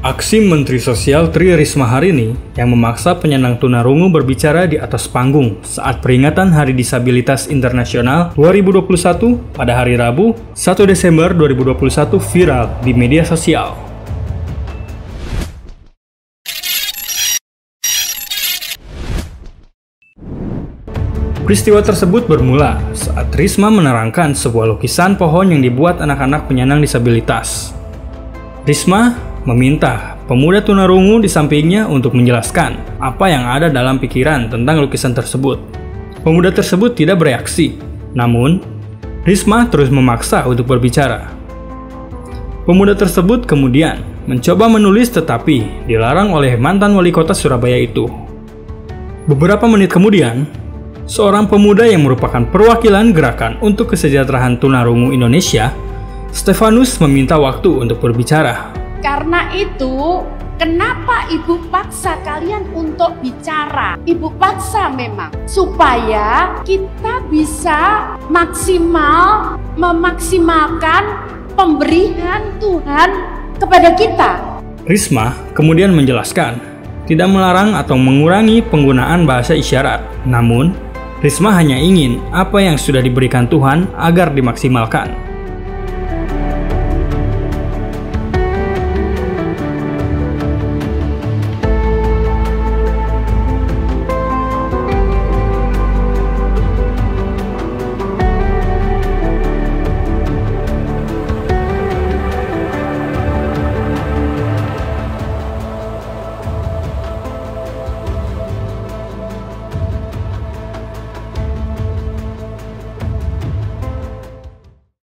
Aksi Menteri Sosial Tri Risma hari ini yang memaksa penyandang tunarungu berbicara di atas panggung saat peringatan Hari Disabilitas Internasional 2021 pada hari Rabu, 1 Desember 2021 viral di media sosial. Peristiwa tersebut bermula saat Risma menerangkan sebuah lukisan pohon yang dibuat anak-anak penyandang disabilitas. Risma meminta pemuda tunarungu di sampingnya untuk menjelaskan apa yang ada dalam pikiran tentang lukisan tersebut. Pemuda tersebut tidak bereaksi, namun Risma terus memaksa untuk berbicara. Pemuda tersebut kemudian mencoba menulis tetapi dilarang oleh mantan wali kota Surabaya itu. Beberapa menit kemudian, seorang pemuda yang merupakan perwakilan gerakan untuk kesejahteraan tunarungu Indonesia, Stefanus, meminta waktu untuk berbicara. Karena itu, kenapa ibu paksa kalian untuk bicara? Ibu paksa memang supaya kita bisa memaksimalkan pemberian Tuhan kepada kita. Risma kemudian menjelaskan, tidak melarang atau mengurangi penggunaan bahasa isyarat. Namun, Risma hanya ingin apa yang sudah diberikan Tuhan agar dimaksimalkan.